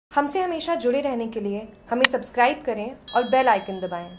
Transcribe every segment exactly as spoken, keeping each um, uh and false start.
हमसे हमेशा जुड़े रहने के लिए हमें सब्सक्राइब करें और बेल आइकन दबाएं।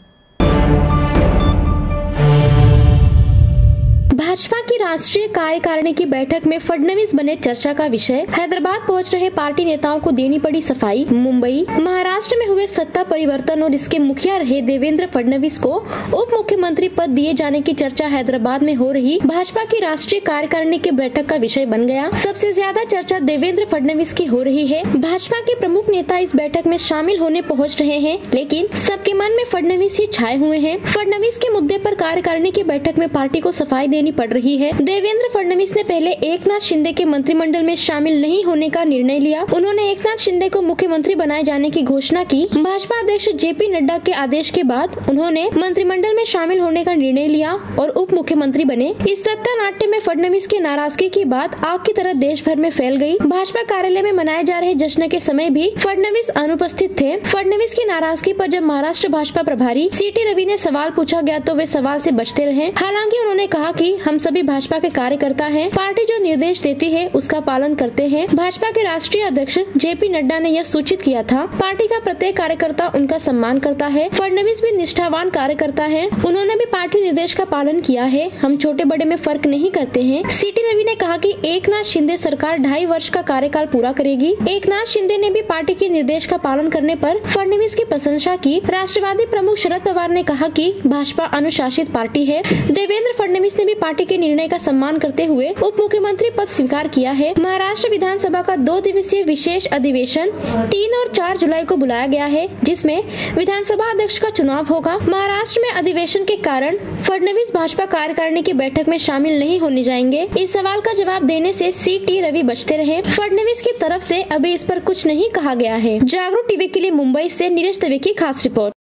भाजपा की राष्ट्रीय कार्यकारिणी की बैठक में फडणवीस बने चर्चा का विषय। हैदराबाद पहुंच रहे पार्टी नेताओं को देनी पड़ी सफाई। मुंबई, महाराष्ट्र में हुए सत्ता परिवर्तन और इसके मुखिया रहे देवेंद्र फडणवीस को उप मुख्यमंत्री पद दिए जाने की चर्चा हैदराबाद में हो रही भाजपा की राष्ट्रीय कार्यकारिणी की बैठक का विषय बन गया। सबसे ज्यादा चर्चा देवेंद्र फडणवीस की हो रही है। भाजपा के प्रमुख नेता इस बैठक में शामिल होने पहुँच रहे हैं, लेकिन सबके मन में फडणवीस ही छाए हुए हैं। फडणवीस के मुद्दे पर कार्यकारिणी की बैठक में पार्टी को सफाई देनी पड़ रही है। देवेंद्र फडणवीस ने पहले एकनाथ शिंदे के मंत्रिमंडल में शामिल नहीं होने का निर्णय लिया। उन्होंने एकनाथ शिंदे को मुख्यमंत्री बनाए जाने की घोषणा की। भाजपा अध्यक्ष जेपी नड्डा के आदेश के बाद उन्होंने मंत्रिमंडल में शामिल होने का निर्णय लिया और उप मुख्यमंत्री बने। इस सत्ता नाट्य में फडणवीस की नाराजगी की बात आग की तरह देश भर में फैल गई। भाजपा कार्यालय में मनाए जा रहे जश्न के समय भी फडणवीस अनुपस्थित थे। फडणवीस की नाराजगी पर जब महाराष्ट्र भाजपा प्रभारी सीटी रवि ने सवाल पूछा गया तो वे सवाल से बचते रहे। हालांकि उन्होंने कहा कि हम सभी भाजपा के कार्यकर्ता हैं, पार्टी जो निर्देश देती है उसका पालन करते हैं। भाजपा के राष्ट्रीय अध्यक्ष जेपी नड्डा ने यह सूचित किया था, पार्टी का प्रत्येक कार्यकर्ता उनका सम्मान करता है। फडणवीस भी निष्ठावान कार्यकर्ता हैं, उन्होंने भी पार्टी निर्देश का पालन किया है। हम छोटे बड़े में फर्क नहीं करते हैं। सीटी रवि ने कहा कि एकनाथ शिंदे सरकार ढाई वर्ष का कार्यकाल पूरा करेगी। एकनाथ शिंदे ने भी पार्टी के निर्देश का पालन करने पर फडणवीस की प्रशंसा की। राष्ट्रवादी प्रमुख शरद पवार ने कहा कि भाजपा अनुशासित पार्टी है। देवेंद्र फडणवीस ने भी पार्टी के निर्णय का सम्मान करते हुए उप मुख्यमंत्री पद स्वीकार किया है। महाराष्ट्र विधानसभा का दो दिवसीय विशेष अधिवेशन तीन और चार जुलाई को बुलाया गया है, जिसमें विधानसभा अध्यक्ष का चुनाव होगा। महाराष्ट्र में अधिवेशन के कारण फडणवीस भाजपा कार्यकारिणी की बैठक में शामिल नहीं होने जाएंगे। इस सवाल का जवाब देने से सीटी रवि बचते रहे। फडणवीस की तरफ से अभी इस पर कुछ नहीं कहा गया है। जागरूक टीवी के लिए मुंबई से नीरज दवे की खास रिपोर्ट।